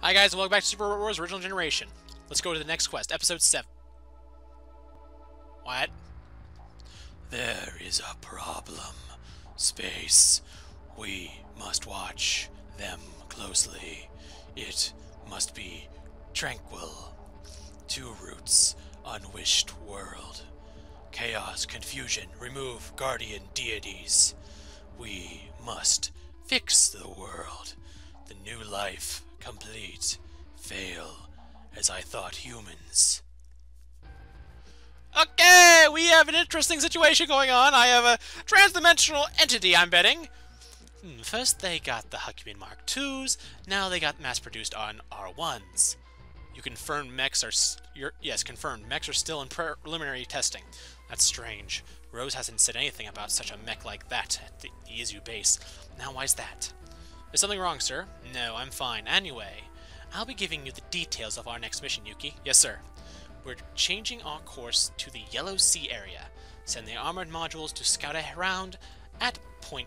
Hi guys, and welcome back to Super Robot Wars Original Generation. Let's go to the next quest, Episode 7. What? There is a problem. Space. We must watch them closely. It must be tranquil. Two roots, unwished world. Chaos, confusion, remove guardian deities. We must fix the world. The new life, complete, fail, as I thought humans. Okay, we have an interesting situation going on. I have a transdimensional entity, I'm betting. First they got the Huckman Mark IIs, now they got mass-produced on R1s. You confirmed mechs are... Yes, confirmed. Mechs are still in preliminary testing. That's strange. Rose hasn't said anything about such a mech like that at the Izu base. Now why's that? Is something wrong, sir? No, I'm fine. Anyway, I'll be giving you the details of our next mission, Yuki. Yes, sir. We're changing our course to the Yellow Sea area. Send the armored modules to scout around at point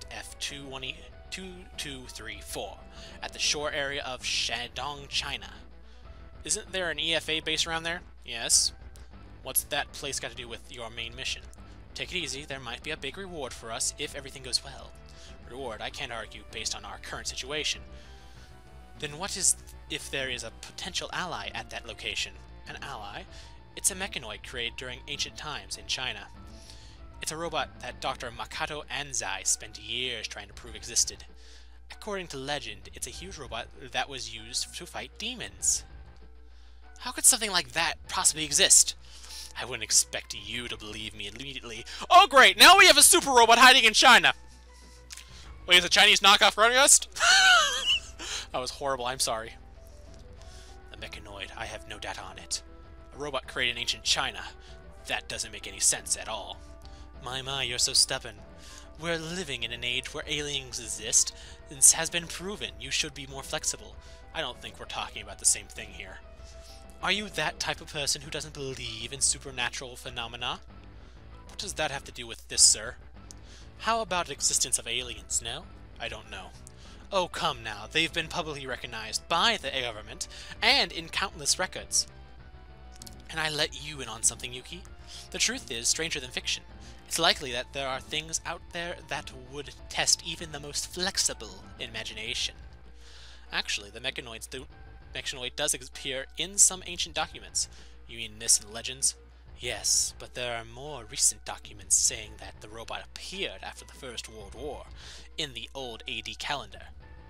F2234 at the shore area of Shandong, China. Isn't there an EFA base around there? Yes. What's that place got to do with your main mission? Take it easy, there might be a big reward for us if everything goes well. Reward, I can't argue based on our current situation. Then what is if there is a potential ally at that location? An ally? It's a mechanoid created during ancient times in China. It's a robot that Dr. Makoto Anzai spent years trying to prove existed. According to legend, it's a huge robot that was used to fight demons. How could something like that possibly exist? I wouldn't expect you to believe me immediately. Oh great, now we have a super robot hiding in China! Wait, is a Chinese knockoff running us? That was horrible, I'm sorry. The mechanoid, I have no data on it. A robot created in ancient China. That doesn't make any sense at all. My, you're so stubborn. We're living in an age where aliens exist. This has been proven. You should be more flexible. I don't think we're talking about the same thing here. Are you that type of person who doesn't believe in supernatural phenomena? What does that have to do with this, sir? How about existence of aliens, no? I don't know. Oh, come now. They've been publicly recognized by the government and in countless records. And I let you in on something, Yuki. The truth is stranger than fiction. It's likely that there are things out there that would test even the most flexible imagination. Actually, the mechanoid does appear in some ancient documents. You mean this in legends? Yes, but there are more recent documents saying that the robot appeared after the First World War in the old AD calendar.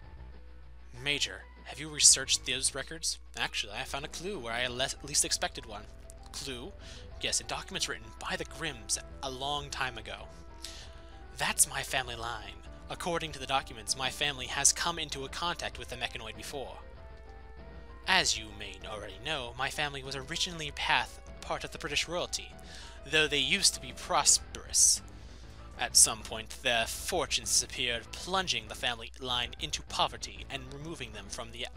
Major, have you researched those records? Actually, I found a clue where I least expected one. Clue? Yes, in documents written by the Grimms a long time ago. That's my family line. According to the documents, my family has come into a contact with the mechanoid before. As you may already know, my family was originally part of the British royalty, though they used to be prosperous. At some point, their fortunes disappeared, plunging the family line into poverty and removing them from the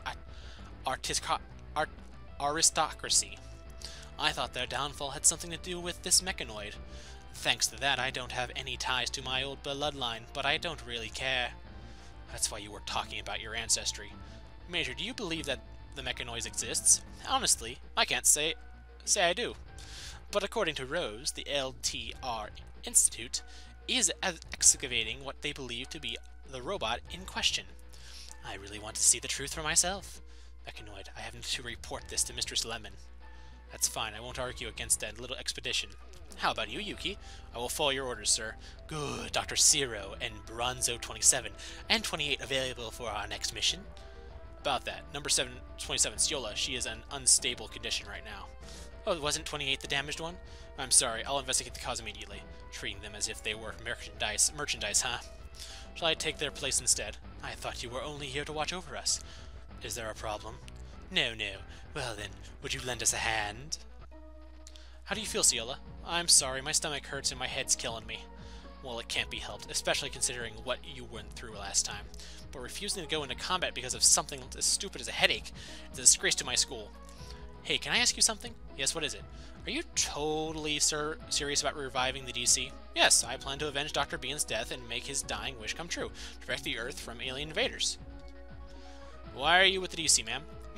aristocracy. I thought their downfall had something to do with this mechanoid. Thanks to that, I don't have any ties to my old bloodline, but I don't really care. That's why you were talking about your ancestry. Major, do you believe that the mechanoid exists? Honestly, I can't say I do. But according to Rose, the LTR Institute is excavating what they believe to be the robot in question. I really want to see the truth for myself. Mechanoid, I have to report this to Mistress Lemon. That's fine, I won't argue against that little expedition. How about you, Yuki? I will follow your orders, sir. Good, Dr. Zero and Bronzo 27 and 28 available for our next mission. About that, number 27, Ciola, she is in unstable condition right now. Oh, wasn't 28 the damaged one? I'm sorry, I'll investigate the cause immediately. Treating them as if they were merchandise, huh? Shall I take their place instead? I thought you were only here to watch over us. Is there a problem? No. Well then, would you lend us a hand? How do you feel, Ciola? I'm sorry, my stomach hurts and my head's killing me. Well, it can't be helped, especially considering what you went through last time. But refusing to go into combat because of something as stupid as a headache is a disgrace to my school. Hey, can I ask you something? Yes, what is it? Are you totally serious about reviving the DC? Yes, I plan to avenge Dr. Bean's death and make his dying wish come true. Protect the Earth from alien invaders. Why are you with the DC, ma'am?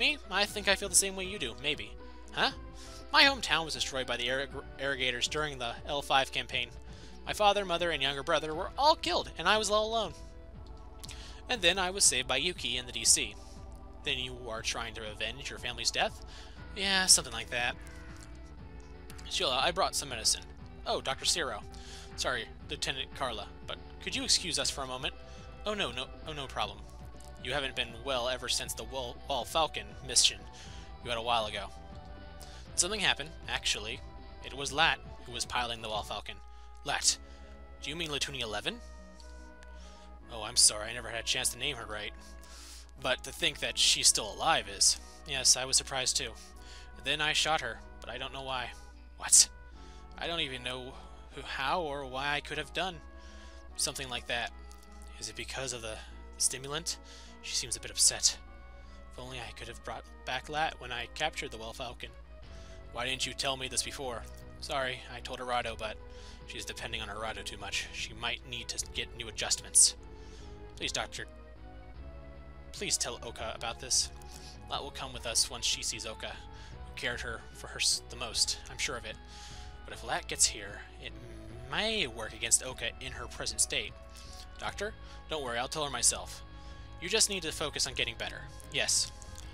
Me? I think I feel the same way you do, maybe. Huh? My hometown was destroyed by the irrigators during the L5 campaign. My father, mother, and younger brother were all killed, and I was all alone. And then I was saved by Yuki in the DC. Then you are trying to avenge your family's death? Yeah, something like that. Sheila, I brought some medicine. Oh, Dr. Zero. Sorry, Lieutenant Carla, but could you excuse us for a moment? Oh, no problem. You haven't been well ever since the Wall Falcon mission you had a while ago. Something happened, actually. It was Lat who was piloting the Wall Falcon. Lat, do you mean Latunia 11? Oh, I'm sorry, I never had a chance to name her right. But to think that she's still alive is... Yes, I was surprised too. Then I shot her, but I don't know why. What? I don't even know how or why I could have done something like that. Is it because of the stimulant? She seems a bit upset. If only I could have brought back Lat when I captured the Wall Falcon. Why didn't you tell me this before? Sorry, I told Arado, but she's depending on Arado too much. She might need to get new adjustments. Please, Doctor. Please tell Oka about this. Lat will come with us once she sees Oka, who cared for her the most. I'm sure of it. But if Lat gets here, it may work against Oka in her present state. Doctor, don't worry, I'll tell her myself. You just need to focus on getting better. Yes.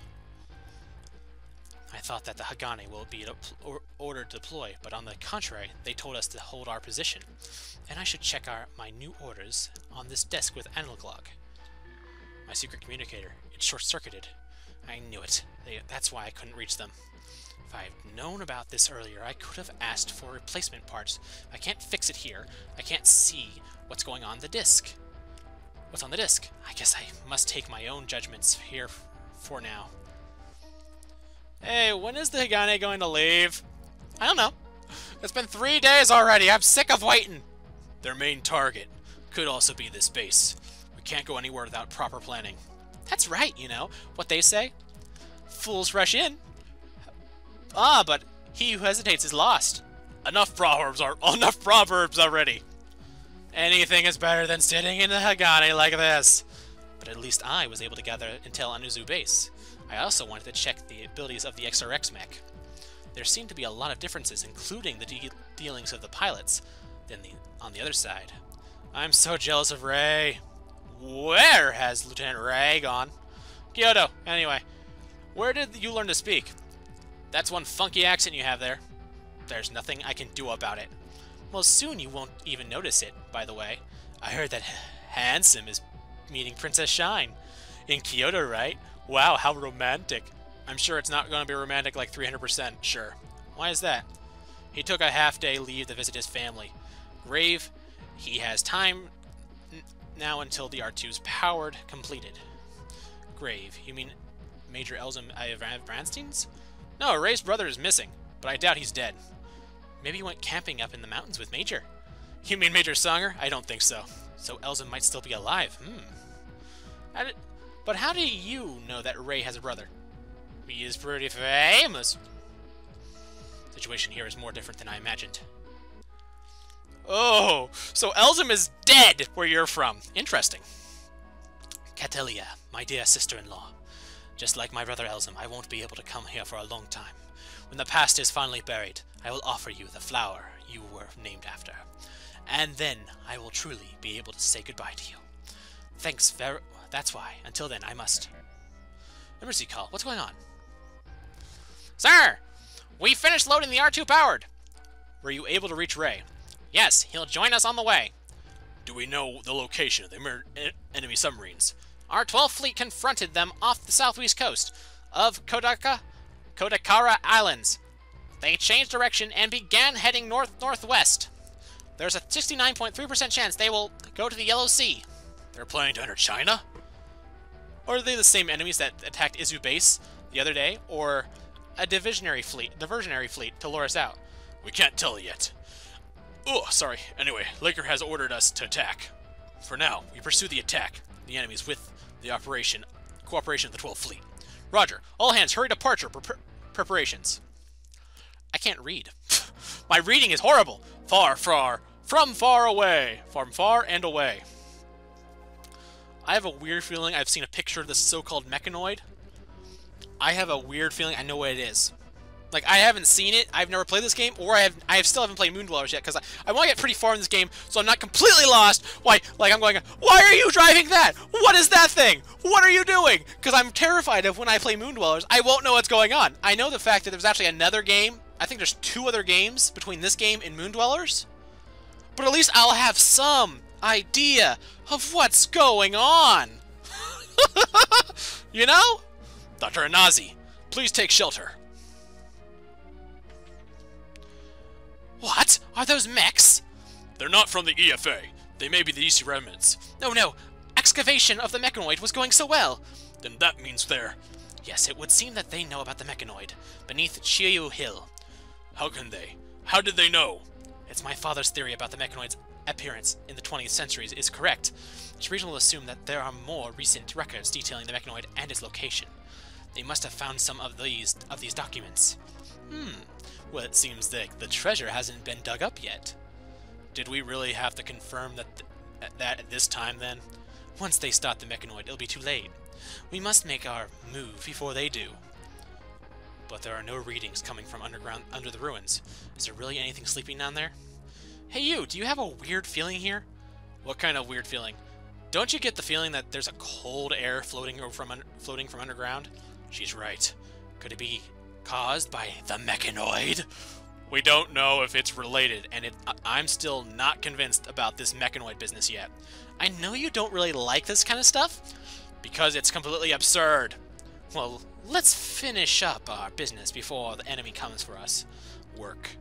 I thought that the Hagane will be ordered to deploy, but on the contrary, they told us to hold our position. And I should check my new orders on this desk with analog log. My secret communicator. It's short-circuited. I knew it. That's why I couldn't reach them. If I had known about this earlier, I could have asked for replacement parts. I can't fix it here. I can't see what's going on the disk. What's on the disk? I guess I must take my own judgments here for now. Hey, when is the Hagane going to leave? I don't know. It's been 3 days already. I'm sick of waiting. Their main target could also be this base. We can't go anywhere without proper planning. That's right, you know. What they say? Fools rush in. Ah, but he who hesitates is lost. Enough proverbs already. Anything is better than sitting in the Hagane like this. But at least I was able to gather intel on Uzu base. I also wanted to check the abilities of the XRX mech. There seemed to be a lot of differences, including the dealings of the pilots, than on the other side. I'm so jealous of Ray. Where has Lieutenant Ray gone? Kyoto, anyway. Where did you learn to speak? That's one funky accent you have there. There's nothing I can do about it. Well, soon you won't even notice it, by the way. I heard that Handsome is meeting Princess Shine. In Kyoto, right? Wow, how romantic. I'm sure it's not going to be romantic like 300%, sure. Why is that? He took a half-day leave to visit his family. Grave, he has time now until the R2's powered completed. Grave, you mean Major Elzum Brandstein's? No, Ray's brother is missing, but I doubt he's dead. Maybe he went camping up in the mountains with Major. You mean Major Songer? I don't think so. So Elzum might still be alive. But how do you know that Ray has a brother? He is pretty famous. The situation here is more different than I imagined. Oh, so Elzum is dead where you're from. Interesting. Catelia, my dear sister-in-law. Just like my brother Elzum, I won't be able to come here for a long time. When the past is finally buried, I will offer you the flower you were named after. And then I will truly be able to say goodbye to you. Thanks very... That's why. Until then, I must... Emergency call. What's going on? Sir! We finished loading the R2 powered! Were you able to reach Ray? Yes, he'll join us on the way. Do we know the location of the enemy submarines? Our 12th fleet confronted them off the southwest coast of Kodakara Islands. They changed direction and began heading north-northwest. There's a 69.3% chance they will go to the Yellow Sea. They're planning to enter China? Or are they the same enemies that attacked Izu base the other day? Or a diversionary fleet to lure us out? We can't tell yet. Oh, sorry. Anyway, Laker has ordered us to attack. For now, we pursue the attack. The enemies with the cooperation of the 12th Fleet. Roger. All hands, hurry departure preparations. I can't read. My reading is horrible. From far and away. I have a weird feeling I've seen a picture of this so-called mechanoid. I have a weird feeling I know what it is. Like, I haven't seen it, I've never played this game, or I still haven't played Moondwellers yet, because I want to get pretty far in this game, so I'm not completely lost. Why, like, I'm going, why are you driving that? What is that thing? What are you doing? Because I'm terrified of when I play Moondwellers, I won't know what's going on. I know the fact that there's actually another game, I think there's 2 other games between this game and Moondwellers, but at least I'll have some idea of what's going on. You know? Dr. Anazi, please take shelter. What? Are those mechs? They're not from the EFA. They may be the EC remnants. No, no. Excavation of the mechanoid was going so well. Then that means they're... Yes, it would seem that they know about the mechanoid, beneath Chiyu Hill. How can they? How did they know? It's my father's theory about the mechanoid's appearance in the 20th century is correct. It's reasonable to assume that there are more recent records detailing the mechanoid and its location. They must have found some of these documents. Well, it seems that the treasure hasn't been dug up yet. Did we really have to confirm that at this time, then? Once they start the mechanoid, it'll be too late. We must make our move before they do. But there are no readings coming from under the ruins. Is there really anything sleeping down there? Hey you, do you have a weird feeling here? What kind of weird feeling? Don't you get the feeling that there's a cold air floating from underground? She's right. Could it be caused by the mechanoid? We don't know if it's related, and I'm still not convinced about this mechanoid business yet. I know you don't really like this kind of stuff, because it's completely absurd. Well, let's finish up our business before the enemy comes for us. Work.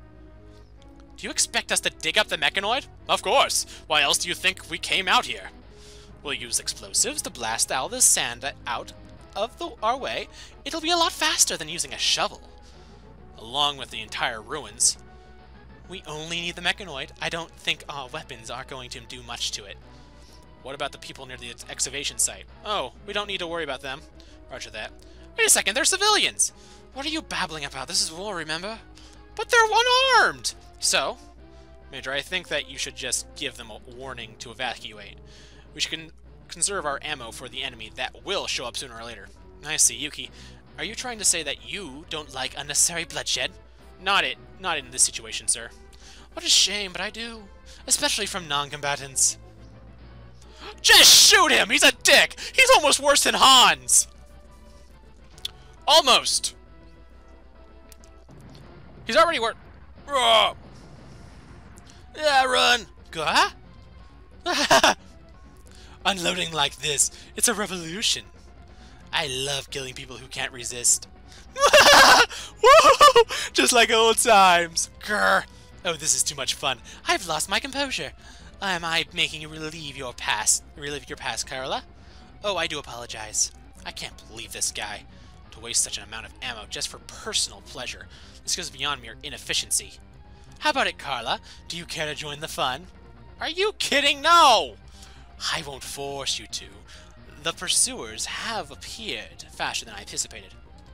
Do you expect us to dig up the mechanoid? Of course! Why else do you think we came out here? We'll use explosives to blast all the sand out of our way. It'll be a lot faster than using a shovel. Along with the entire ruins. We only need the mechanoid. I don't think our weapons are going to do much to it. What about the people near the excavation site? Oh, we don't need to worry about them. Roger that. Wait a second, they're civilians! What are you babbling about? This is war, remember? But they're unarmed! So, Major, I think that you should just give them a warning to evacuate. We should conserve our ammo for the enemy that will show up sooner or later. I see, Yuki. Are you trying to say that you don't like unnecessary bloodshed? Not in this situation, sir. What a shame, but I do. Especially from non-combatants. Just shoot him! He's a dick! He's almost worse than Hans! Almost! He's already worked. Yeah, run! Huh? Unloading like this, it's a revolution. I love killing people who can't resist. Woo! Just like old times. Grr. Oh, this is too much fun. I've lost my composure. Am I making you relive your past, Carla? Oh, I do apologize. I can't believe this guy. To waste such an amount of ammo just for personal pleasure. This goes beyond mere inefficiency. How about it, Carla? Do you care to join the fun? Are you kidding? No! I won't force you to. The pursuers have appeared faster than I anticipated.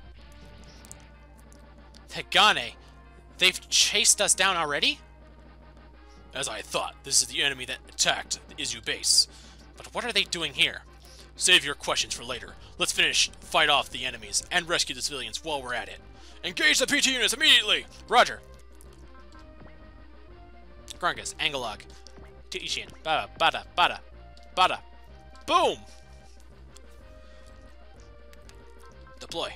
Hegane, they've chased us down already? As I thought, this is the enemy that attacked the Izu base. But what are they doing here? Save your questions for later. Let's fight off the enemies, and rescue the civilians while we're at it. Engage the PT units immediately! Roger. Grungus, Angalog, to Ishin. Bada, bada, bada, bada. Boom! Deploy.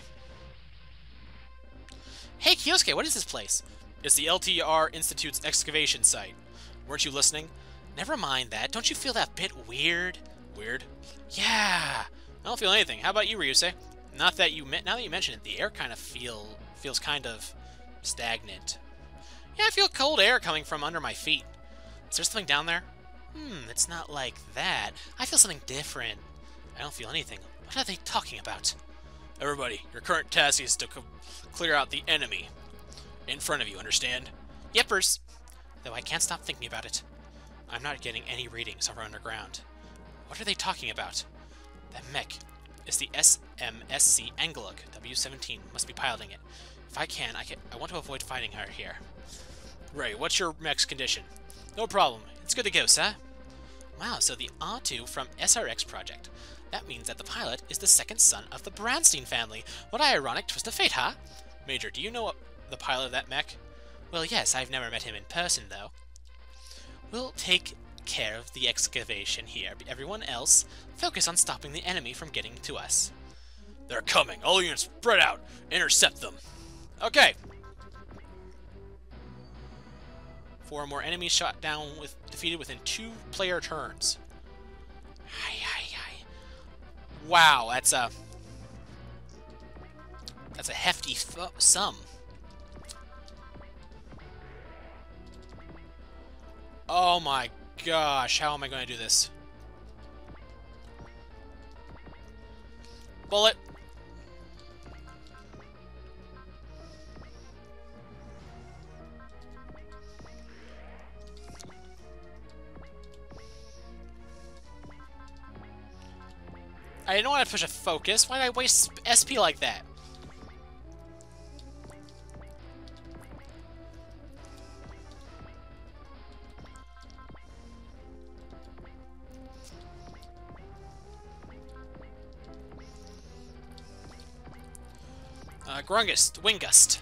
Hey, Kyosuke, what is this place? It's the LTR Institute's excavation site. Weren't you listening? Never mind that. Don't you feel that bit weird? Weird? Yeah. I don't feel anything. How about you, Ryusei? Now that you mention it, the air kind of feels kind of stagnant. Yeah, I feel cold air coming from under my feet. Is there something down there? It's not like that. I feel something different. I don't feel anything. What are they talking about? Everybody, your current task is to clear out the enemy in front of you, understand? Yippers! Though I can't stop thinking about it. I'm not getting any readings from underground. What are they talking about? That mech is the SMSC Angalug. W-17 must be piloting it. If I can, I want to avoid fighting her here. Ray, what's your mech's condition? No problem. It's good to go, sir. Wow, so the R2 from SRX Project. That means that the pilot is the second son of the Braunstein family. What an ironic twist of fate, huh? Major, do you know the pilot of that mech? Well, yes, I've never met him in person, though. We'll take care of the excavation here. Everyone else, focus on stopping the enemy from getting to us. They're coming. All units, spread out. Intercept them. Okay. 4 more enemies shot down defeated within 2 player turns. Wow, that's a hefty sum. Oh my gosh, how am I going to do this? Bullet. I didn't want to push a focus. Why did I waste SP like that? Grungust, Wingust.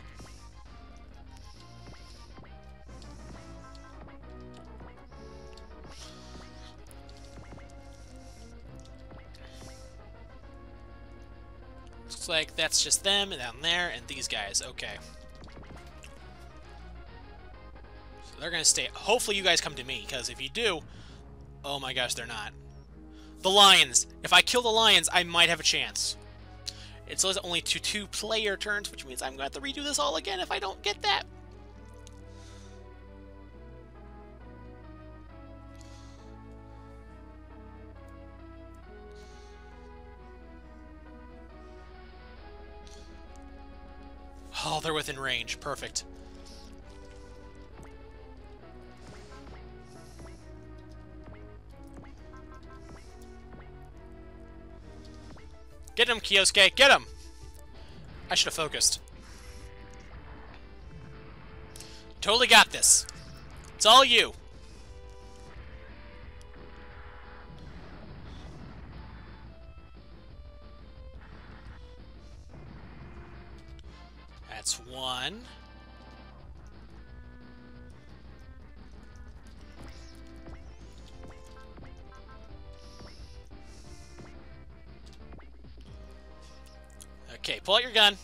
Looks like that's just them and down there and these guys. Okay. So they're gonna stay. Hopefully you guys come to me, because if you do, oh my gosh, they're not. The lions. If I kill the lions, I might have a chance. It's only 2 player turns, which means I'm going to have to redo this all again if I don't get that. Oh, they're within range. Perfect. Get him, Kyosuke! Get him! I should have focused. Totally got this. It's all you. That's 1. Okay, pull out your gun.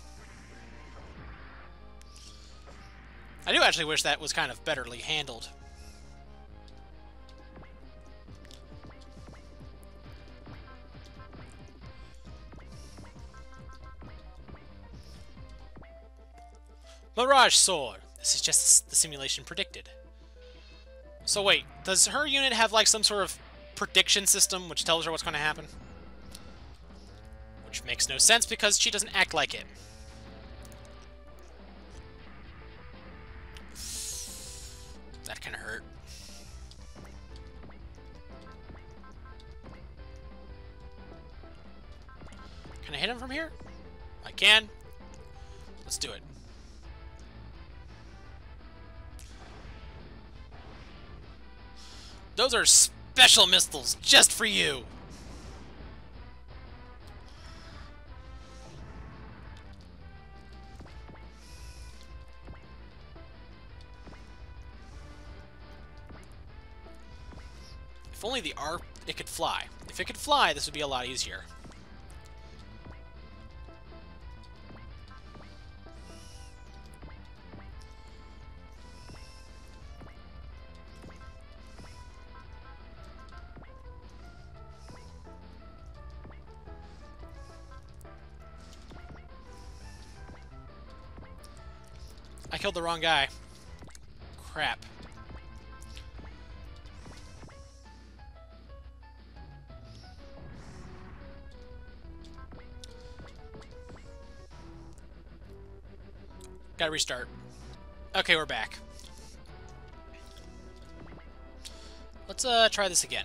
I do actually wish that was kind of betterly handled. Mirage Sword. This is just the simulation predicted. So wait, does her unit have like some sort of prediction system which tells her what's going to happen? Which makes no sense because she doesn't act like it. That kind of hurt. Can I hit him from here? I can. Let's do it. Those are special missiles just for you. If only it could fly. If it could fly, this would be a lot easier. I killed the wrong guy. Crap. Gotta restart. Okay, we're back. Let's try this again.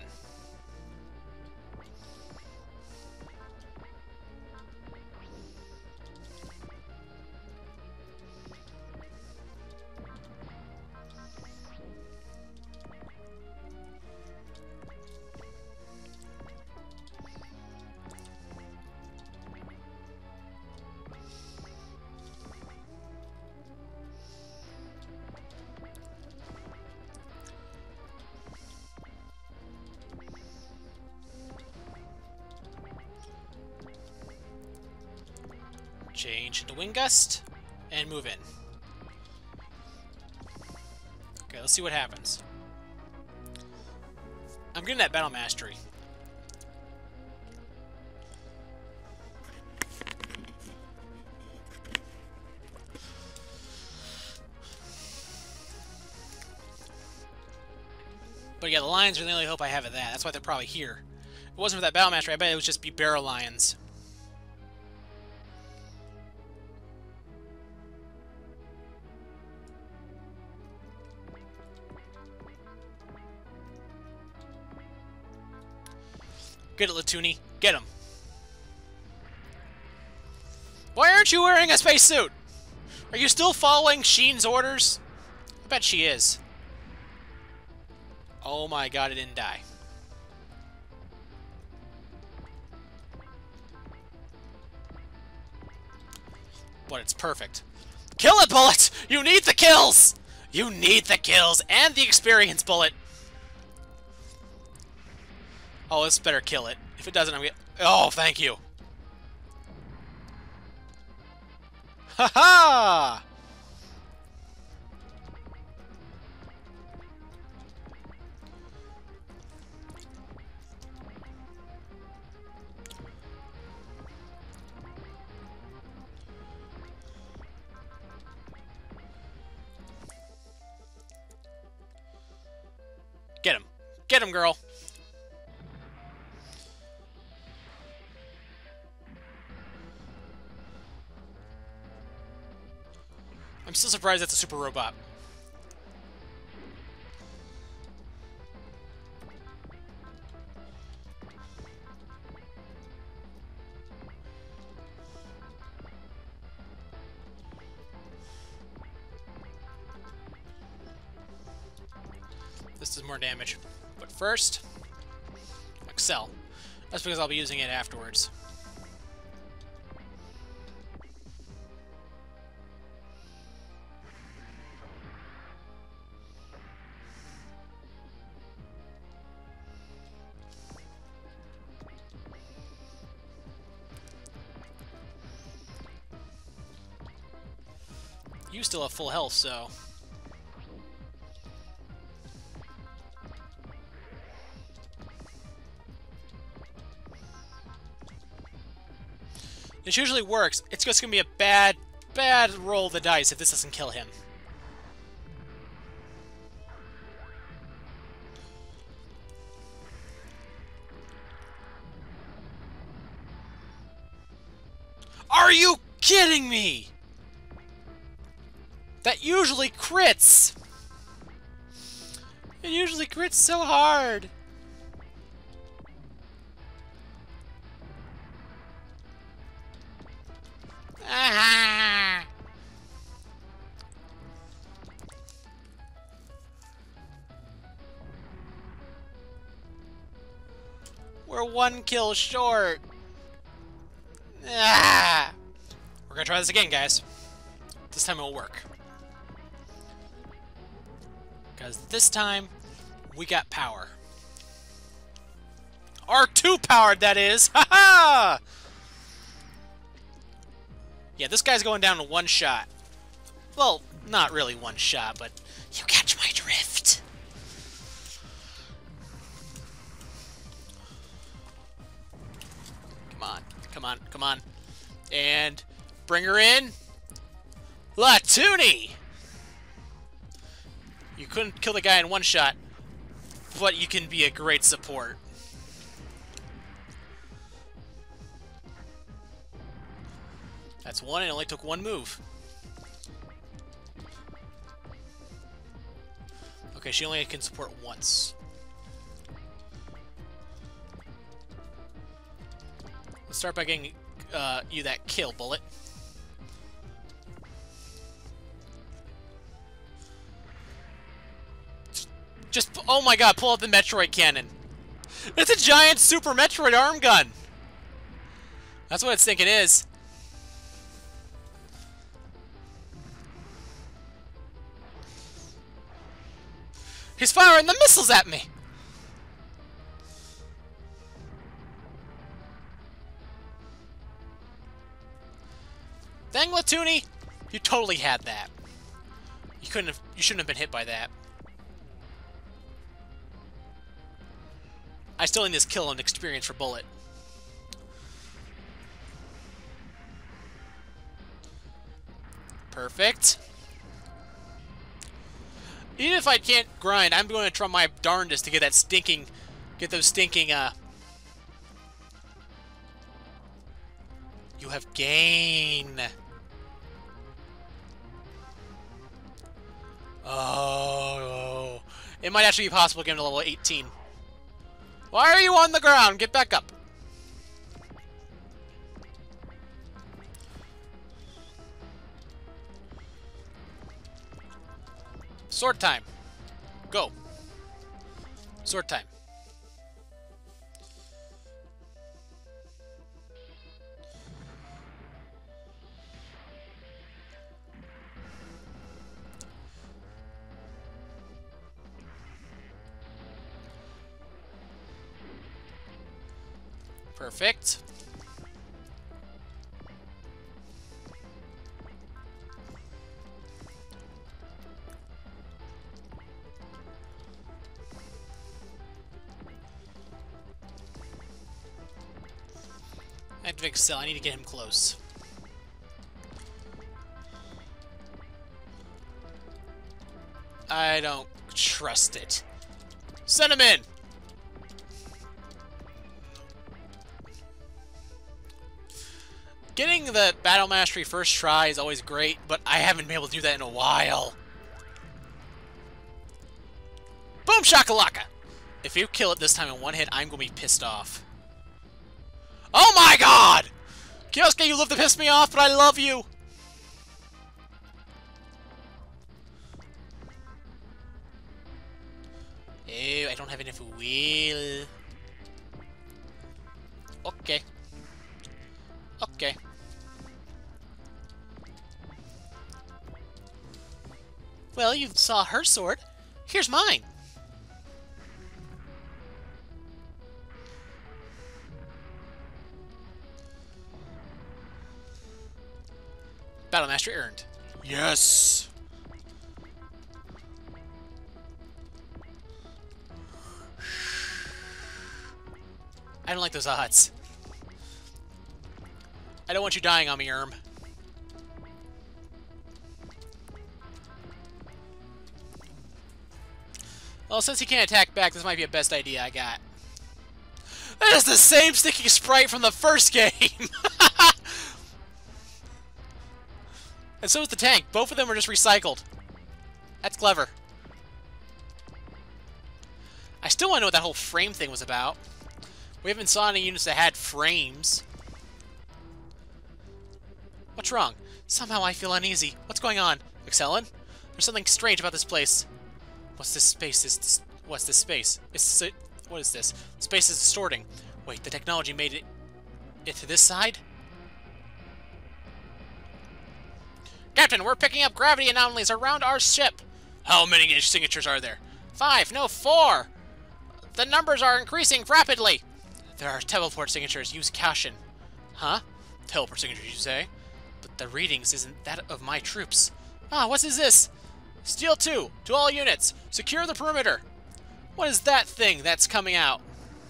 Change into Wind Gust, and move in. Okay, let's see what happens. I'm getting that Battle Mastery. But yeah, the lions are the only hope I have of that. That's why they're probably here. If it wasn't for that Battle Mastery, I bet it would just be Barrow Lions. Get it, Latuni. Get him. Why aren't you wearing a spacesuit? Are you still following Sheen's orders? I bet she is. Oh my god, it didn't die. But it's perfect. Kill it, Bullet! You need the kills! You need the kills and the experience, Bullet! Oh, this better kill it. If it doesn't, I'm gonna... Oh, thank you. Ha-ha! Get him. Get him, girl. I'm still surprised that's a super robot. This does more damage. But first, Excel. That's because I'll be using it afterwards. You still have full health, so... This usually works. It's just gonna be a bad roll of the dice if this doesn't kill him. Are you kidding me? That usually crits! It usually crits so hard! Ah! We're one kill short! Ah! We're gonna try this again, guys. This time it'll work. Because this time, we got power. R2 powered, that is! Ha ha! Yeah, this guy's going down to one shot. Well, not really one shot, but you catch my drift. Come on, come on, come on. And bring her in. Latuni! You couldn't kill the guy in one shot, but you can be a great support. That's one, and it only took one move. Okay, she only can support once. Let's start by getting you that kill, Bullet. Just, oh my god, pull out the Metroid cannon. It's a giant Super Metroid arm gun. That's what it's thinking is. He's firing the missiles at me! Dang, Latoonie! You totally had that. You couldn't have. You shouldn't have been hit by that. I still need this kill and experience for Bullet. Perfect. Even if I can't grind, I'm going to try my darndest to get that stinking, those stinking, You have gain. Oh. It might actually be possible to get him to level 18. Why are you on the ground? Get back up. Sword time. Go. Sword time. Perfect. Activate Cell. I need to get him close. I don't trust it. Send him in! Getting the Battle Mastery first try is always great, but I haven't been able to do that in a while. Boom shakalaka! If you kill it this time in one hit, I'm going to be pissed off. Oh my god! Kyosuke, you love to piss me off, but I love you! Ew, I don't have enough wheel. Okay. Okay. Well, you saw her sword. Here's mine. Battle Mastery earned. Yes! I don't like those odds. I don't want you dying on me, Erm. Well, since he can't attack back, this might be the best idea I got. That is the same sticky sprite from the first game! And so is the tank. Both of them are just recycled. That's clever. I still want to know what that whole frame thing was about. We haven't saw any units that had frames. What's wrong? Somehow I feel uneasy. What's going on? Excellent? There's something strange about this place. What's this space? What's this space? What is this? Space is distorting. Wait, the technology made it to this side? Captain, we're picking up gravity anomalies around our ship. How many signatures are there? 5, no, 4. The numbers are increasing rapidly. There are teleport signatures. Use caution. Huh? Teleport signatures, you say? But the readings isn't that of my troops. Ah, what is this? Steel 2, to all units. Secure the perimeter. What is that thing that's coming out?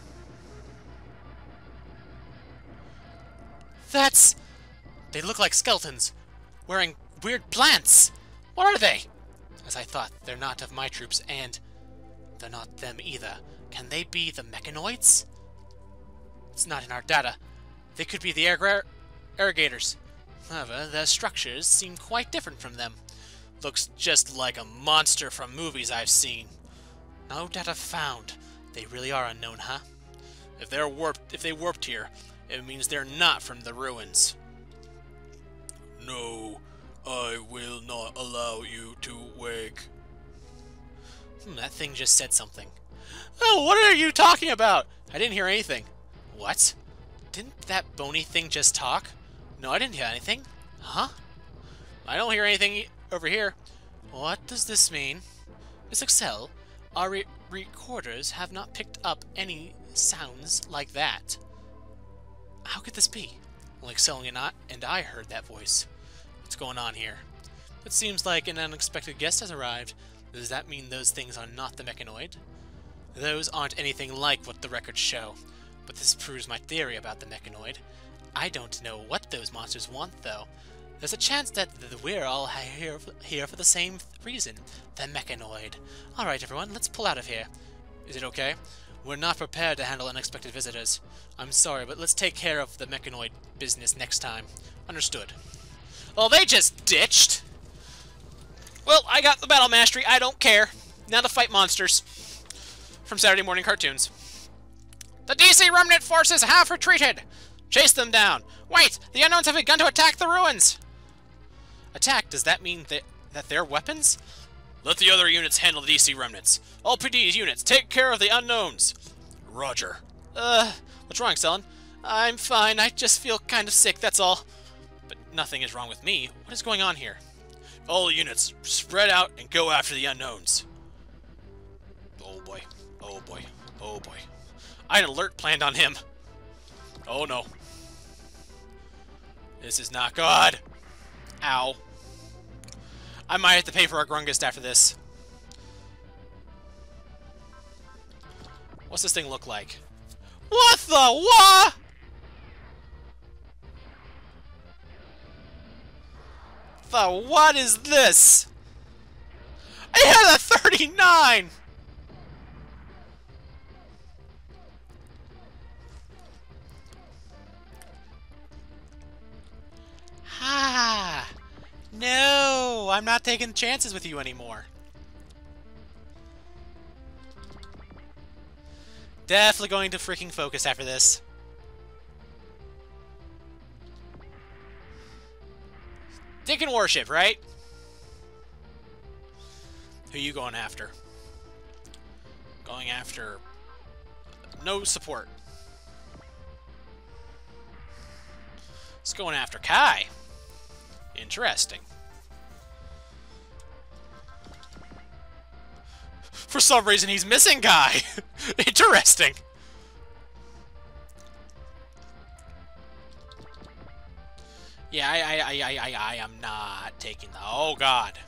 That's... They look like skeletons, wearing weird plants. What are they? As I thought, they're not of my troops, and they're not them either. Can they be the mechanoids? It's not in our data. They could be the irrigators. However, their structures seem quite different from them. Looks just like a monster from movies I've seen. No data found. They really are unknown, huh? If they warped here, it means they're not from the ruins. No, I will not allow you to wake. That thing just said something. Oh, what are you talking about? I didn't hear anything. What? Didn't that bony thing just talk? No, I didn't hear anything. Huh? I don't hear anything over here. What does this mean? Miss Excel, our recorders have not picked up any sounds like that. How could this be? Well, Excel and I heard that voice. What's going on here? It seems like an unexpected guest has arrived. Does that mean those things are not the mechanoid? Those aren't anything like what the records show. But this proves my theory about the mechanoid. I don't know what those monsters want, though. There's a chance that we're all here for the same reason, the mechanoid. Alright everyone, let's pull out of here. Is it okay? We're not prepared to handle unexpected visitors. I'm sorry, but let's take care of the mechanoid business next time. Understood. Well, they just ditched! Well, I got the battle mastery, I don't care. Now to fight monsters. From Saturday morning cartoons. The DC Remnant forces have retreated! Chase them down! Wait! The Unknowns have begun to attack the ruins! Attack? Does that mean that they're weapons? Let the other units handle the DC Remnants. All PD units, take care of the Unknowns! Roger. What's wrong, Stellan? I'm fine, I just feel kind of sick, that's all. But nothing is wrong with me. What is going on here? All units, spread out and go after the Unknowns. Oh boy. Oh boy. Oh boy. I had an alert planned on him. Oh no. This is not good. Ow. I might have to pay for a Grungust after this. What's this thing look like? What the what? The what is this? I had a 39! Ah! No! I'm not taking chances with you anymore. Definitely going to freaking focus after this. Deacon Warship, right? Who are you going after? Going after... no support. It's going after Kai. Interesting. For some reason, he's missing Kai. Interesting. Yeah, I am not taking the... oh, God.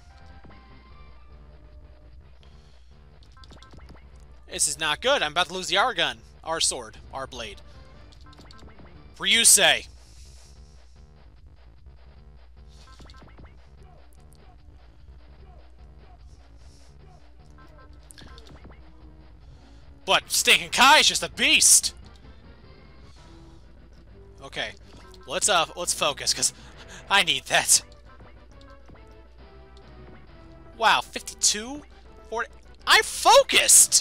This is not good. I'm about to lose the our gun. Our sword. Our blade. Ryusei. But Stinking Kai is just a beast! Okay. Let's focus, because I need that. Wow, 52? 40... I focused!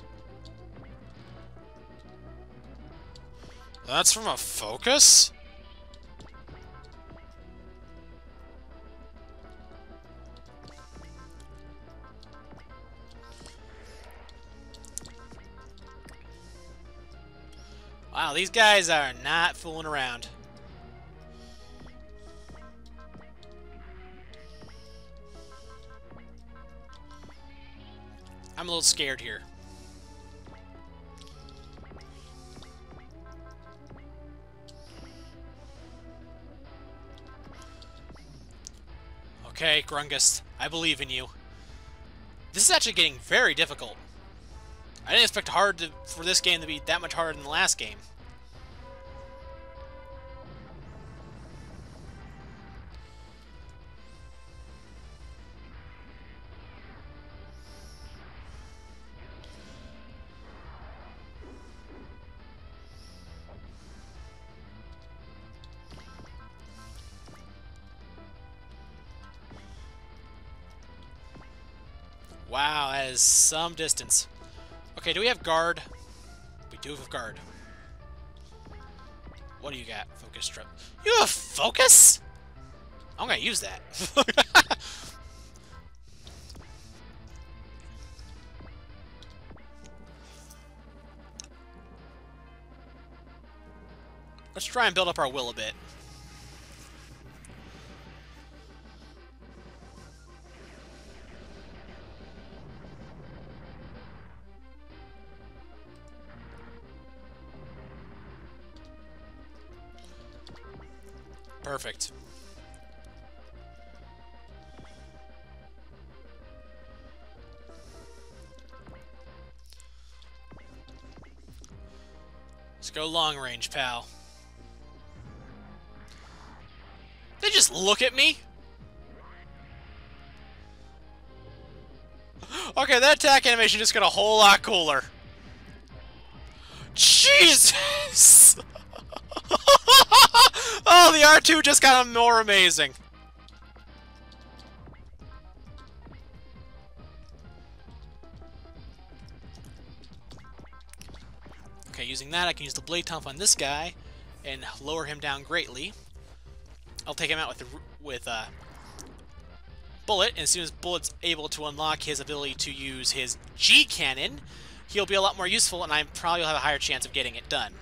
That's from a focus? Wow, these guys are not fooling around. I'm a little scared here. Okay, Grungust, I believe in you. This is actually getting very difficult. I didn't expect for this game to be that much harder than the last game. Wow, that is some distance. Okay, do we have guard? We do have guard. What do you got? Focus trap. You have focus? I'm gonna use that. Let's try and build up our will a bit. Perfect. Let's go long range, pal. They just look at me? Okay, that attack animation just got a whole lot cooler. Jesus! Oh, the R2 just got more amazing. Okay, using that, I can use the Blade Tongue on this guy and lower him down greatly. I'll take him out with Bullet, and as soon as Bullet's able to unlock his ability to use his G Cannon, he'll be a lot more useful, and I probably will have a higher chance of getting it done.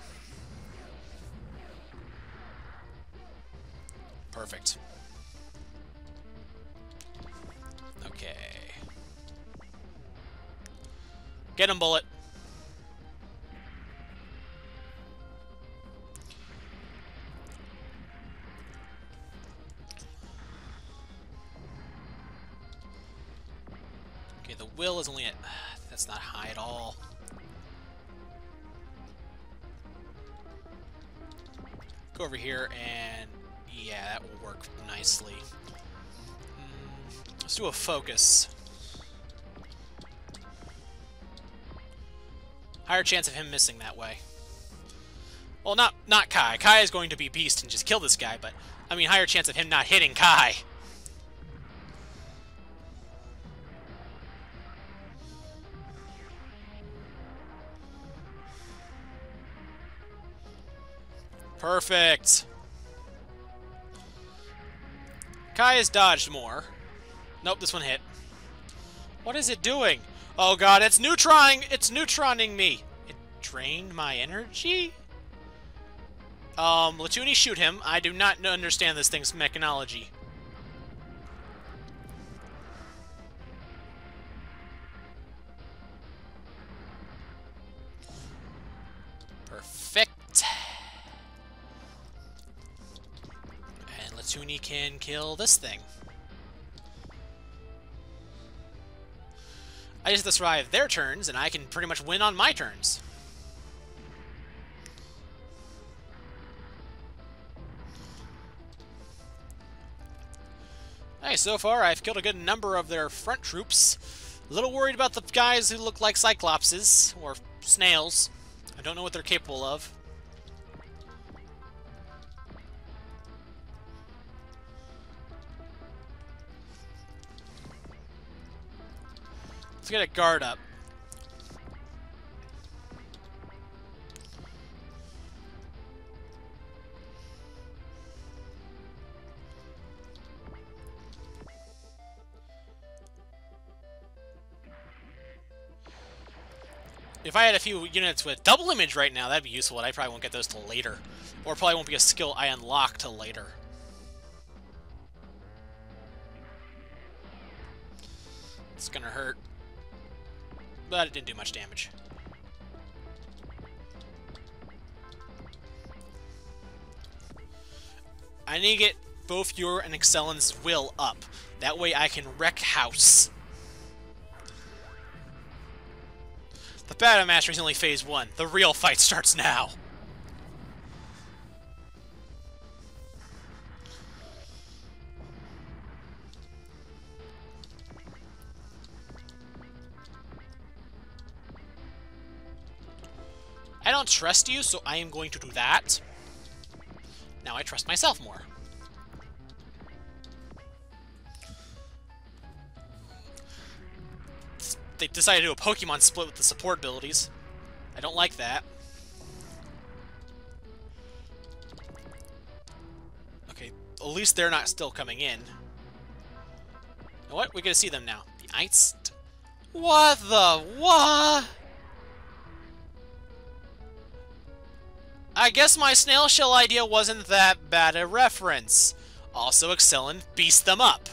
Perfect. Okay. Get him, Bullet. Okay, the will is only at... That's not high at all. Go over here and... Yeah, that will work nicely. Let's do a focus. Higher chance of him missing that way. Well, not Kai. Kai is going to be beast and just kill this guy, but... I mean, higher chance of him not hitting Kai. Perfect. Kai has dodged more. Nope, this one hit. What is it doing? Oh god, it's neutroning! It's neutroning me! It drained my energy? Latuni, shoot him. I do not understand this thing's mechanology. Perfect. And Latuni can kill this thing. I just have to survive their turns, and I can pretty much win on my turns. Hey, so far I've killed a good number of their front troops. A little worried about the guys who look like Cyclopses, or snails. I don't know what they're capable of. Let's get a guard up. If I had a few units with double image right now, that'd be useful, but I probably won't get those till later. Or probably won't be a skill I unlock till later. It's gonna hurt. But it didn't do much damage. I need to get both your and Excellen's will up. That way I can wreck house. The Battle Master is only phase 1. The real fight starts now. I don't trust you, so I am going to do that. Now I trust myself more. They decided to do a Pokemon split with the support abilities. I don't like that. Okay, at least they're not still coming in. You know what? We get to see them now. The Ice... What the... What? I guess my snail shell idea wasn't that bad a reference. Also, Excellent beast them up.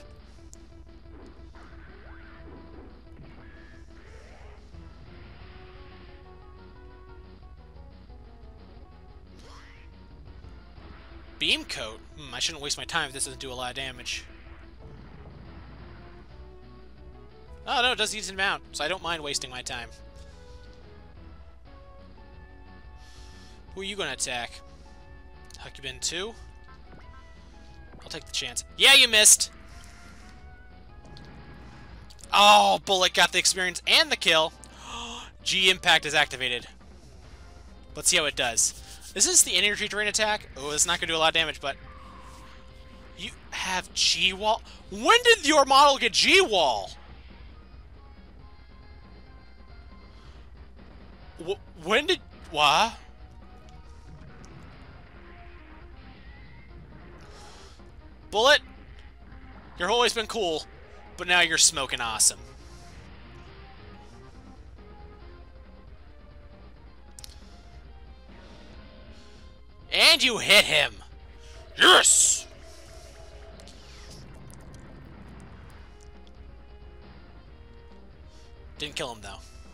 Beam coat? I shouldn't waste my time if this doesn't do a lot of damage. Oh no, it does decent amount, so I don't mind wasting my time. Who are you gonna attack? Huckybin 2? I'll take the chance. Yeah, you missed! Oh, Bullet got the experience and the kill. G-Impact is activated. Let's see how it does. This is the energy drain attack. Oh, it's not going to do a lot of damage, but... You have G-Wall? When did your model get G-Wall? When did... What? Bullet, you've always been cool, but now you're smoking awesome. And you hit him! Yes! Didn't kill him, though.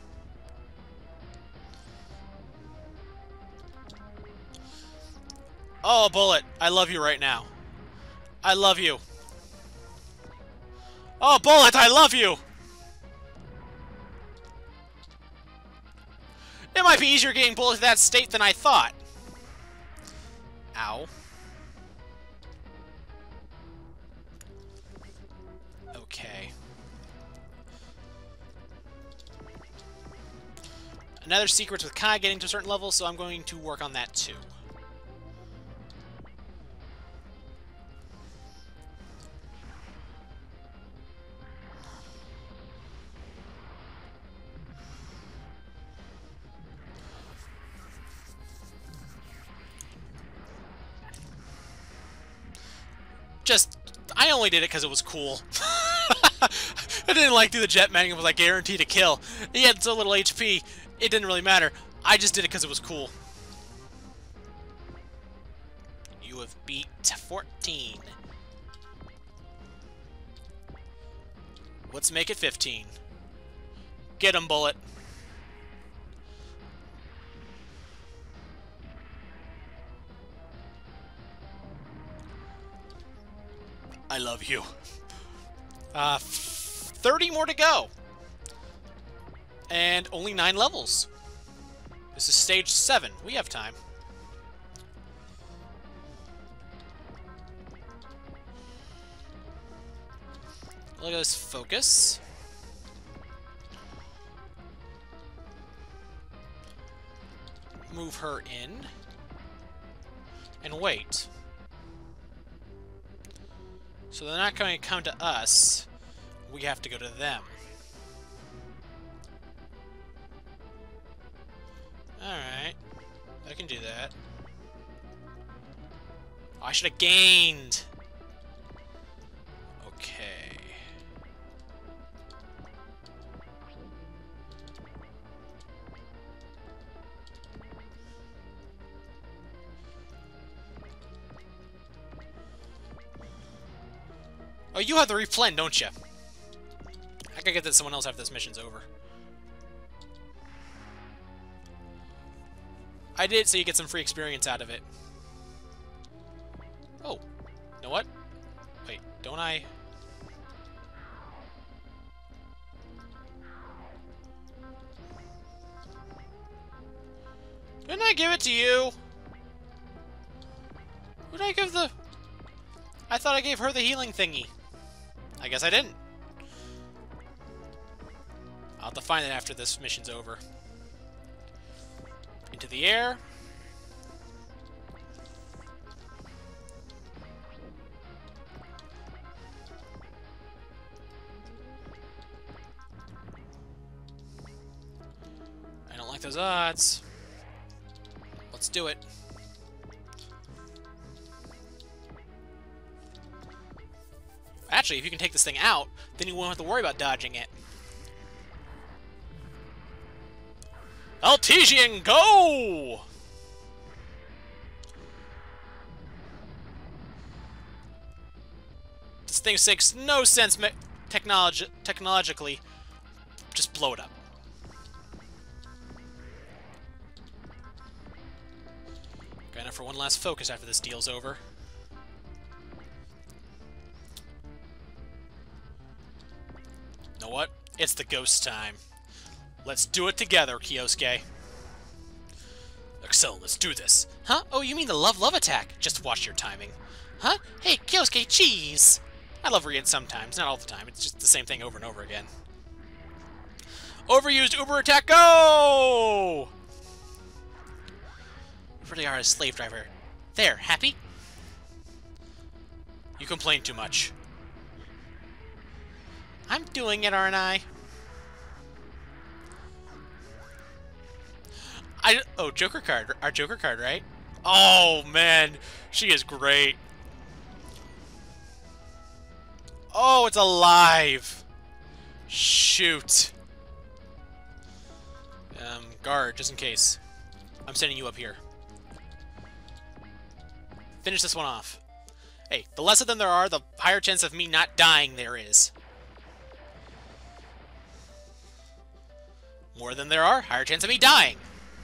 Oh, Bullet, I love you right now. I love you. Oh, Bullet, I love you! It might be easier getting Bullet to that state than I thought. Ow. Okay. Another secret with Kai getting to a certain level, so I'm going to work on that too. I only did it because it was cool. I didn't like do the jetman. It was like guaranteed to kill. He had so little HP, it didn't really matter. I just did it because it was cool. You have beat 14. Let's make it 15. Get him, Bullet. I love you. 30 more to go. And only 9 levels. This is stage 7. We have time. Look at this focus. Move her in. And wait. So they're not going to come to us. We have to go to them. Alright. I can do that. Oh, I should have gained. Okay. Oh, you have the replen, don't you? I gotta get that someone else after this mission's over. I did, so you get some free experience out of it. Oh. You know what? Wait, don't I... Didn't I give it to you? Who did I give the... I thought I gave her the healing thingy. I guess I didn't. I'll have to find it after this mission's over. Into the air. I don't like those odds. Let's do it. Actually, if you can take this thing out, then you won't have to worry about dodging it. Altesian, go! This thing makes no sense technologically. Just blow it up. Got enough for one last focus after this deal's over. You know what? It's the ghost time. Let's do it together, Kyosuke. Excel, let's do this. Huh? Oh, you mean the love attack? Just watch your timing. Huh? Hey, Kyosuke, cheese! I love reading sometimes, not all the time. It's just the same thing over and over again. Overused Uber attack, go! You really are a slave driver. There, happy? You complain too much. I'm doing it, aren't I? Oh, Joker card. Our Joker card, right? Oh, man. She is great. Oh, it's alive. Shoot. Guard, just in case. I'm sending you up here. Finish this one off. Hey, the less of them there are, the higher chance of me not dying there is. More than there are, higher chance of me dying.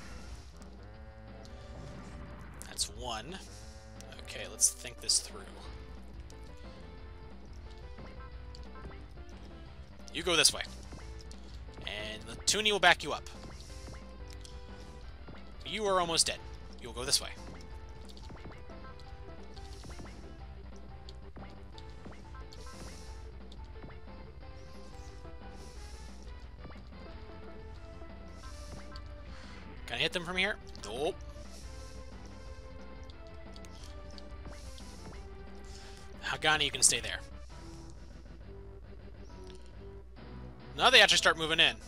That's one. Okay, let's think this through. You go this way. And the Toonie will back you up. You are almost dead. You'll go this way. Can I hit them from here? Nope. Hagani, you can stay there. Now they actually start moving in.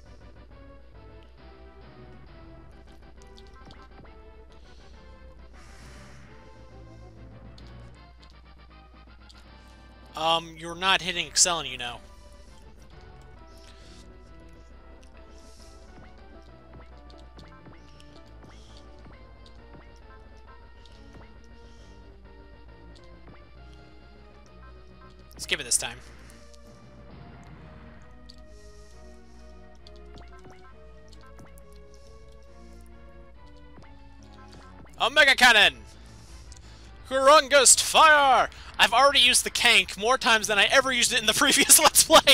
You're not hitting Excel, you know. Let's give it this time. Omega Cannon! Hurungust Fire! I've already used the Kank more times than I ever used it in the previous Let's Play!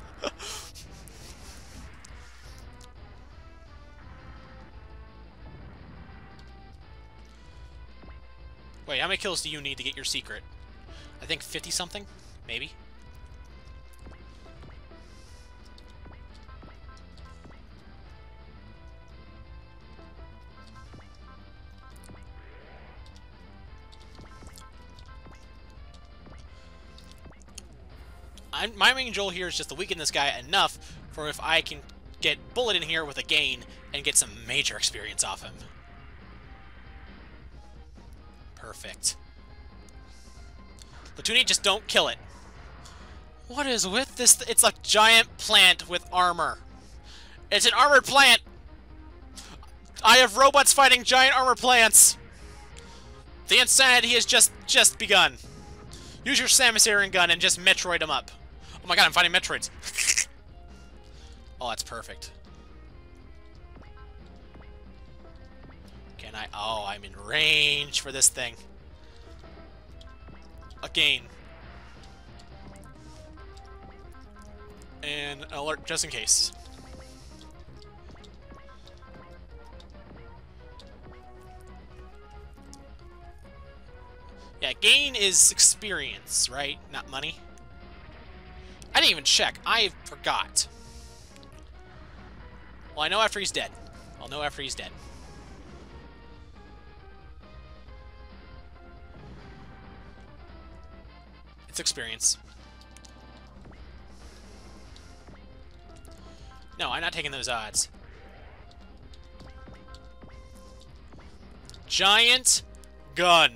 Wait, how many kills do you need to get your secret? I think 50-something? Maybe? My main goal here is just to weaken this guy enough for if I can get Bullet in here with a gain and get some major experience off him. Perfect. Latuni, just don't kill it. What is with this? It's a giant plant with armor. It's an armored plant! I have robots fighting giant armor plants! The insanity has just begun. Use your Samus Aran gun and just Metroid them up. Oh my god, I'm fighting Metroids. Oh, that's perfect. Can I? Oh, I'm in range for this thing. Again. And an alert just in case. Yeah, gain is experience, right? Not money. I didn't even check. I forgot. Well, I know after he's dead. I'll know after he's dead. It's experience. No, I'm not taking those odds. Giant gun.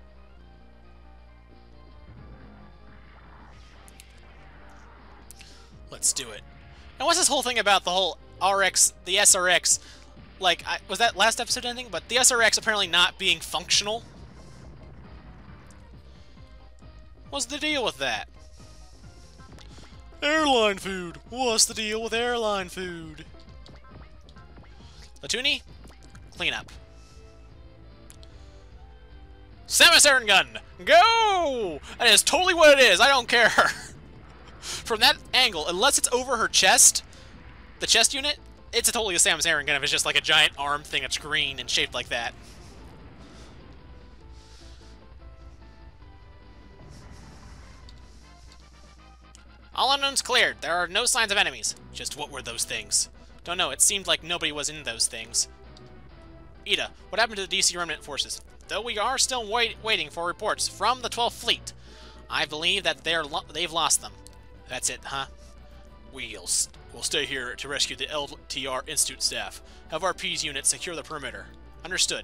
Let's do it. And what's this whole thing about the whole RX, the SRX? Like, was that last episode ending? But the SRX apparently not being functional? What's the deal with that? Airline food! What's the deal with airline food? Latuni, clean up. Samus Aran Gun! Go! That is totally what it is, I don't care! From that angle, unless it's over her chest, the chest unit, it's totally a Samus Aran gun if it's just like a giant arm thing that's green and shaped like that. All unknowns cleared. There are no signs of enemies. Just what were those things? Don't know. It seemed like nobody was in those things. Ida, what happened to the DC Remnant forces? Though we are still waiting for reports from the 12th Fleet, I believe that they've lost them. That's it, huh? We'll stay here to rescue the LTR Institute staff. Have our P's unit secure the perimeter. Understood.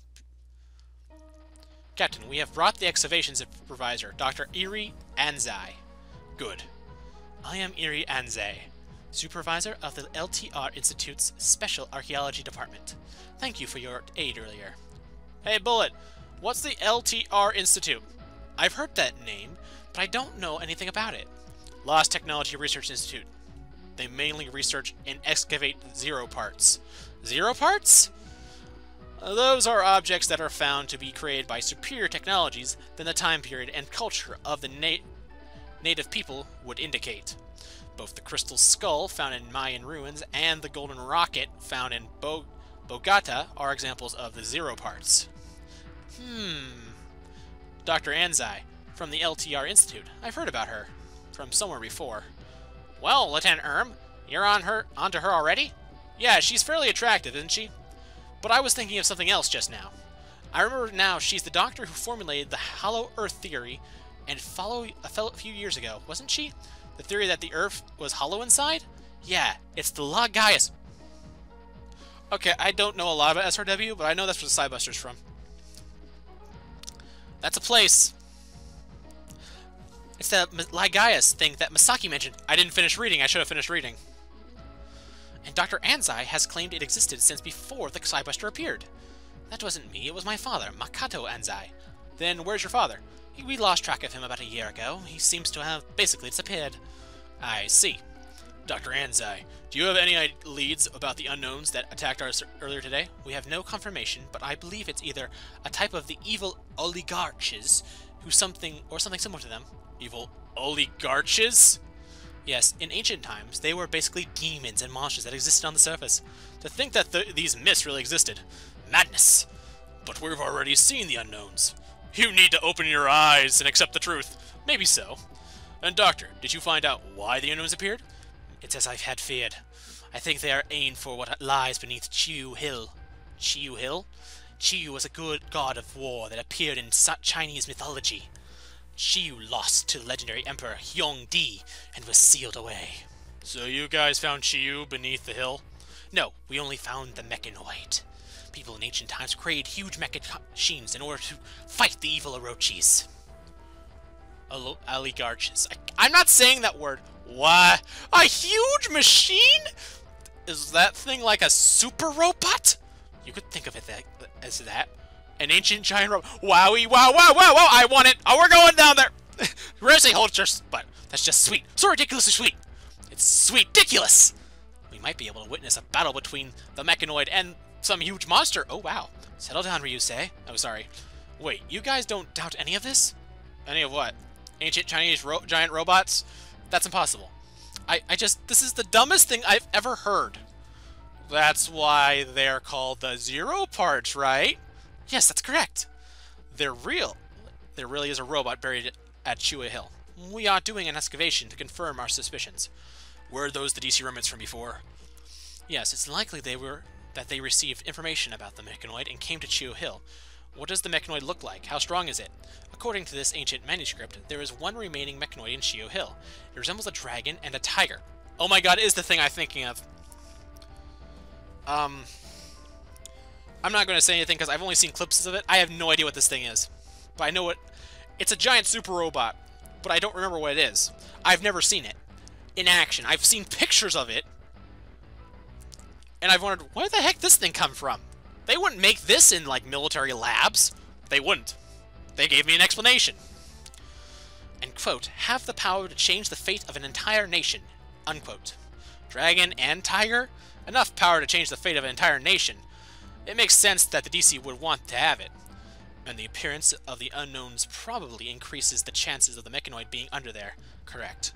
Captain, we have brought the excavation supervisor, Dr. Eri Anzai. Good. I am Eri Anzai, supervisor of the LTR Institute's Special Archaeology Department. Thank you for your aid earlier. Hey, Bullet, what's the LTR Institute? I've heard that name, but I don't know anything about it. Lost Technology Research Institute. They mainly research and excavate zero parts. Zero parts? Those are objects that are found to be created by superior technologies than the time period and culture of the native people would indicate. Both the crystal skull found in Mayan ruins and the golden rocket found in Bogota are examples of the zero parts. Dr. Anzai, from the LTR Institute. I've heard about her from somewhere before. Well, Lieutenant Erm, you're onto her already? Yeah, she's fairly attractive, isn't she? But I was thinking of something else just now. I remember now she's the doctor who formulated the Hollow Earth theory and a few years ago, wasn't she? The theory that the Earth was hollow inside? Yeah, it's the La Gaius. Okay, I don't know a lot about SRW, but I know that's where the Psybuster's from. That's a place. It's the Lygaius thing that Masaki mentioned. I didn't finish reading. I should have finished reading. And Dr. Anzai has claimed it existed since before the Psybuster appeared. That wasn't me. It was my father, Makoto Anzai. Then where's your father? We lost track of him about a year ago. He seems to have basically disappeared. I see. Dr. Anzai, do you have any leads about the unknowns that attacked us earlier today? We have no confirmation, but I believe it's either a type of the evil oligarchs, or something similar to them. Evil oligarchs? Yes, in ancient times, they were basically demons and monsters that existed on the surface. To think that these myths really existed. Madness! But we've already seen the unknowns. You need to open your eyes and accept the truth. Maybe so. And Doctor, did you find out why the unknowns appeared? It's as I've had feared. I think they are aimed for what lies beneath Chiyu Hill. Chiyu Hill? Chiyu was a good god of war that appeared in Chinese mythology. Chiyu lost to legendary Emperor Hyongdi and was sealed away. So you guys found Chiyu beneath the hill? No, we only found the mechanoid. People in ancient times created huge machines in order to fight the evil Orochis. Oligarchs. I'm not saying that word. What? A huge machine? Is that thing like a super robot? You could think of it as that. An ancient giant robot. Wowie, wow, wow, wow, wow, I want it. Oh, we're going down there. Seriously, hold your butt. That's just sweet. So ridiculously sweet. It's sweet-diculous. We might be able to witness a battle between the mechanoid and some huge monster. Oh, wow. Settle down, Ryusei. Oh, sorry. Wait, you guys don't doubt any of this? Any of what? Ancient Chinese giant robots? That's impossible. This is the dumbest thing I've ever heard. That's why they're called the Zero Parts, right? Yes, that's correct. They're real. There really is a robot buried at Chiyu Hill. We are doing an excavation to confirm our suspicions. Were those the DC remnants from before? Yes, it's likely that they received information about the mechanoid and came to Chiyu Hill. What does the mechanoid look like? How strong is it? According to this ancient manuscript, there is one remaining mechanoid in Chiyu Hill. It resembles a dragon and a tiger. Oh my god, it is the thing I'm thinking of. I'm not going to say anything because I've only seen clips of it. I have no idea what this thing is. But I know it's a giant super robot, but I don't remember what it is. I've never seen it in action. I've seen pictures of it, and I've wondered, where the heck did this thing come from? They wouldn't make this in, like, military labs. They wouldn't. They gave me an explanation. And, quote, have the power to change the fate of an entire nation, unquote. Dragon and tiger? Enough power to change the fate of an entire nation. It makes sense that the DC would want to have it. And the appearance of the unknowns probably increases the chances of the mechanoid being under there. Correct.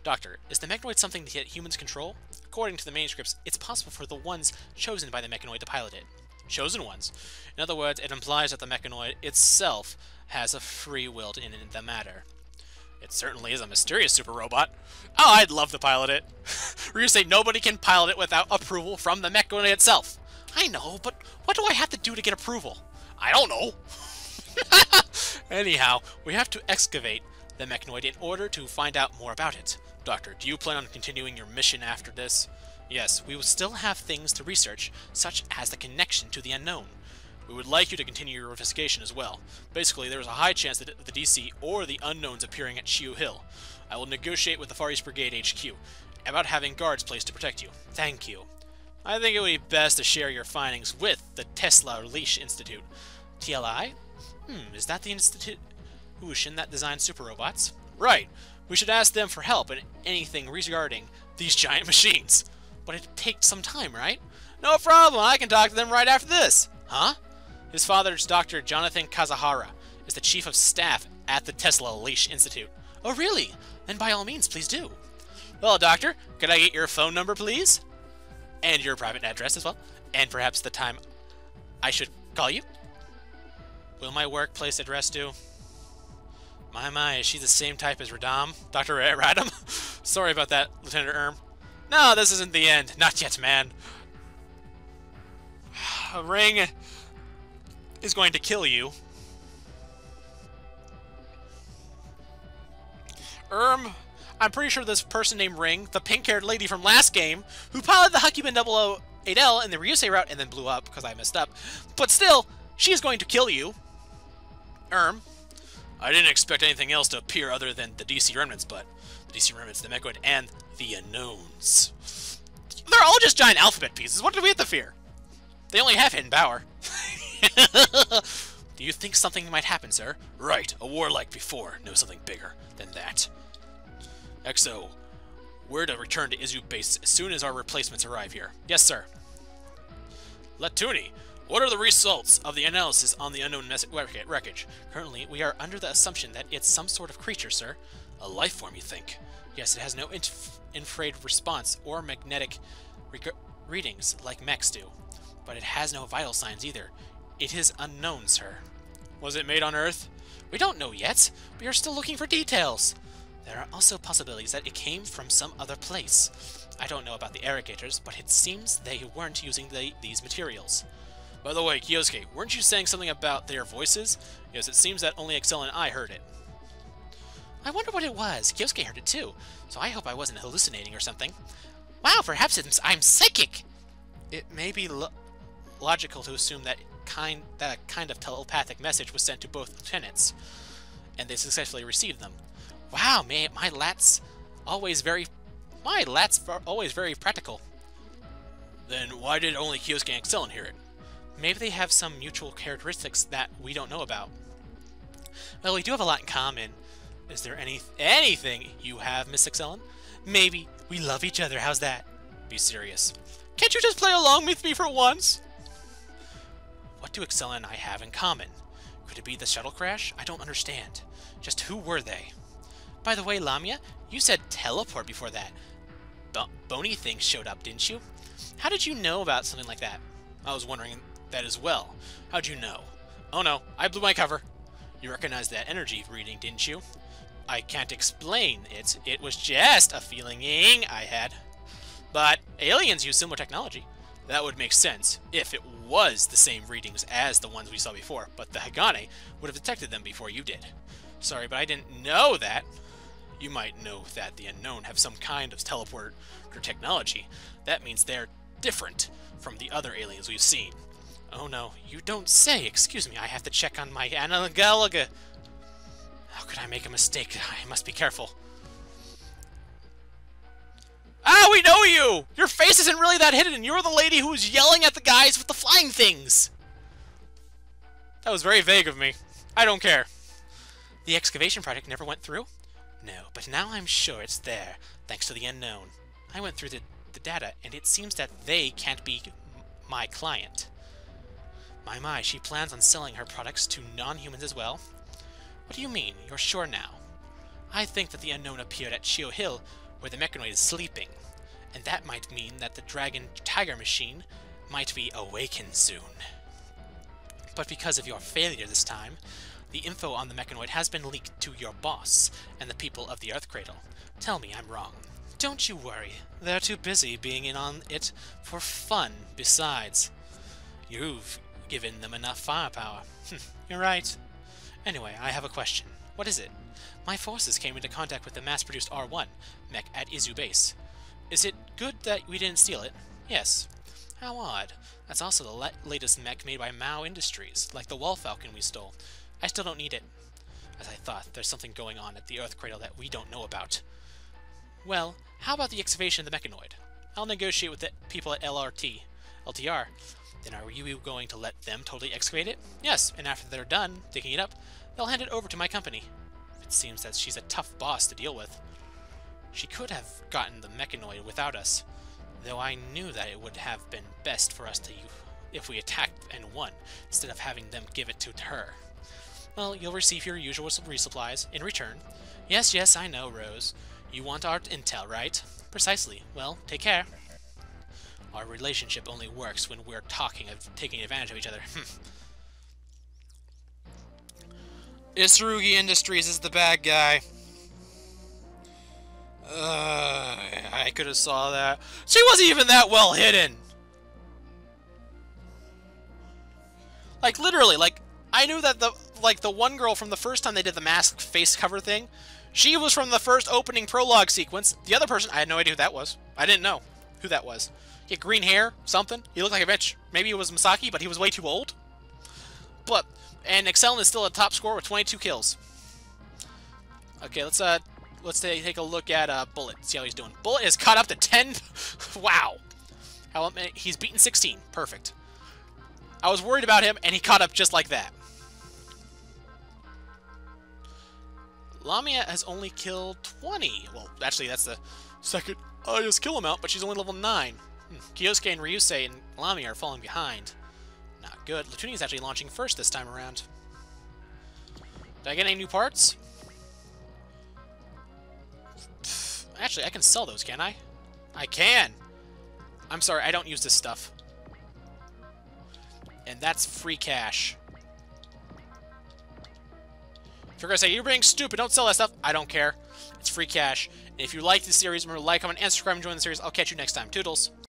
Doctor, is the mechanoid something that humans control? According to the manuscripts, it's possible for the ones chosen by the mechanoid to pilot it. Chosen ones. In other words, it implies that the mechanoid itself has a free will in the matter. It certainly is a mysterious super robot. Oh, I'd love to pilot it. We're gonna say nobody can pilot it without approval from the mechanoid itself. I know, but what do I have to do to get approval? I don't know. Anyhow, we have to excavate the mechanoid in order to find out more about it. Doctor, do you plan on continuing your mission after this? Yes, we will still have things to research, such as the connection to the unknown. We would like you to continue your investigation as well. Basically, there is a high chance that the DC or the unknowns appearing at Qiu Hill. I will negotiate with the Far East Brigade HQ about having guards placed to protect you. Thank you. I think it would be best to share your findings with the Tesla Leash Institute. TLI? Is that the institution that designs super robots? Right. We should ask them for help in anything regarding these giant machines. But it'd take some time, right? No problem. I can talk to them right after this. Huh? His father's Dr. Jonathan Kazuhara is the chief of staff at the Tesla Leash Institute. Oh, really? Then by all means, please do. Well, Doctor, could I get your phone number, please? And your private address as well. And perhaps the time I should call you? Will my workplace address do? My, is she the same type as Radam? Dr. Radam? Sorry about that, Lieutenant Erm. No, this isn't the end. Not yet, man. Ring is going to kill you. I'm pretty sure this person named Ring, the pink-haired lady from last game, who piloted the Huckybin 008L in the Ryusei route and then blew up because I messed up. But still, she is going to kill you. I didn't expect anything else to appear other than the DC Remnants, but the DC Remnants, the Mechoid, and the Unknowns. They're all just giant alphabet pieces. What do we have to fear? They only have hidden power. Do you think something might happen, sir? Right, a war like before. No, something bigger than that. XO, we're to return to Izu base as soon as our replacements arrive here. Yes, sir. Latuni, what are the results of the analysis on the unknown wreckage? Currently, we are under the assumption that it's some sort of creature, sir. A life form, you think? Yes, it has no infrared response or magnetic readings like mechs do. But it has no vital signs either. It is unknown, sir. Was it made on Earth? We don't know yet. We are still looking for details. There are also possibilities that it came from some other place. I don't know about the irrigators, but it seems they weren't using these materials. By the way, Kyosuke, weren't you saying something about their voices? Yes, it seems that only Excel and I heard it. I wonder what it was. Kyosuke heard it too, so I hope I wasn't hallucinating or something. Wow, perhaps I'm psychic! It may be logical to assume that a kind of telepathic message was sent to both lieutenants, and they successfully received them. Wow, my lats always very practical. Then why did only Kyosuke and Excel hear it? Maybe they have some mutual characteristics that we don't know about. Well, we do have a lot in common. Is there anything you have, Miss Excellen? Maybe we love each other. How's that? Be serious. Can't you just play along with me for once? What do Excella and I have in common? Could it be the shuttle crash? I don't understand. Just who were they? By the way, Lamia, you said teleport before that. Bony thing showed up, didn't you? How did you know about something like that? I was wondering that as well. How'd you know? Oh no, I blew my cover. You recognized that energy reading, didn't you? I can't explain it. It was just a feeling I had. But aliens use similar technology. That would make sense if it was the same readings as the ones we saw before, but the Hagane would have detected them before you did. Sorry, but I didn't know that. You might know that the Unknown have some kind of teleporter technology. That means they're different from the other aliens we've seen. Oh no, you don't say. Excuse me, I have to check on my Anagalaga. How could I make a mistake? I must be careful. Ah, we know you! Your face isn't really that hidden. You're the lady who was yelling at the guys with the flying things. That was very vague of me. I don't care. The excavation project never went through? No, but now I'm sure it's there, thanks to the Unknown. I went through the data, and it seems that they can't be my client. My, she plans on selling her products to non-humans as well? What do you mean? You're sure now? I think that the Unknown appeared at Qiu Hill where the Mechanoid is sleeping. And that might mean that the Dragon Tiger machine might be awakened soon. But because of your failure this time, the info on the Mechanoid has been leaked to your boss and the people of the Earth Cradle. Tell me I'm wrong. Don't you worry. They're too busy being in on it for fun. Besides, you've given them enough firepower. You're right. Anyway, I have a question. What is it? My forces came into contact with the mass-produced R1 mech at Izu Base. Is it good that we didn't steal it? Yes. How odd. That's also the latest mech made by Mao Industries, like the Wall Falcon we stole. I still don't need it. As I thought, there's something going on at the Earth Cradle that we don't know about. Well, how about the excavation of the Mechanoid? I'll negotiate with the people at LTR. Then are you going to let them totally excavate it? Yes, and after they're done digging it up, they'll hand it over to my company. It seems that she's a tough boss to deal with. She could have gotten the Mechanoid without us, though I knew that it would have been best for us to if we attacked and won, instead of having them give it to her. Well, you'll receive your usual resupplies in return. Yes, I know, Rose. You want our intel, right? Precisely. Well, take care. Our relationship only works when we're taking advantage of each other. Isurugi Industries is the bad guy. I could have saw that. She wasn't even that well hidden. Like, literally, like, I knew that the one girl from the first time they did the mask face cover thing, she was from the first opening prologue sequence. The other person, I had no idea who that was. I didn't know who that was. He had green hair, something. He looked like a bitch. Maybe it was Masaki, but he was way too old. And Excellent is still a top scorer with 22 kills. Okay, let's take a look at Bullet. See how he's doing. Bullet is caught up to 10. Wow. He's beaten 16. Perfect. I was worried about him, and he caught up just like that. Lamia has only killed 20. Well, actually, that's the second highest kill amount, but she's only level 9. Kyosuke and Ryusei and Lamia are falling behind. Not good. Latuni is actually launching first this time around. Did I get any new parts? Actually, I can sell those, can I? I can! I'm sorry, I don't use this stuff. And that's free cash. If you're gonna say, you're being stupid, don't sell that stuff, I don't care. It's free cash. And if you like this series, remember to like, comment, and subscribe and join the series. I'll catch you next time. Toodles!